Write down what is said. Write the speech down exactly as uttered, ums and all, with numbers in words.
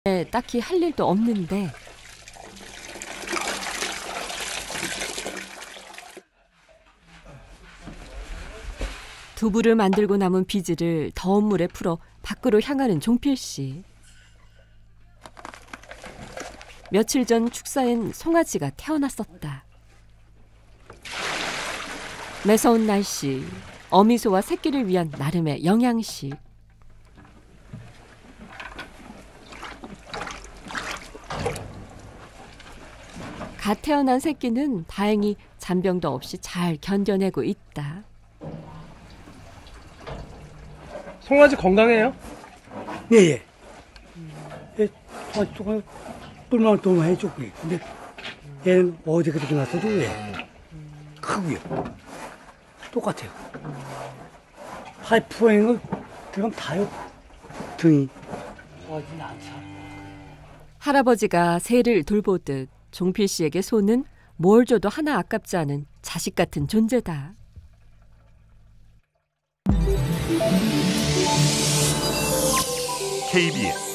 딱히 할 일도 없는데 두부를 만들고 남은 비즈를 더운 물에 풀어 밖으로 향하는 종필 씨. 며칠 전 축사엔 송아지가 태어났었다. 매서운 날씨, 어미소와 새끼를 위한 나름의 영양식. 갓 태어난 새끼는 다행히 잔병도 없이 잘 견뎌내고 있다. 송아지 건강해요? 예, 예. 예, 송아지 조금 뿔만 또 해줬고. 근데 얘는 어제 그렇게 났어도 왜? 크고요. 똑같아요. 하이프로잉을 들어가면 다요. 등이. 어진 않죠. 할아버지가 새를 돌보듯 종필 씨에게 소는 뭘 줘도 하나 아깝지 않은 자식 같은 존재다. 케이비에스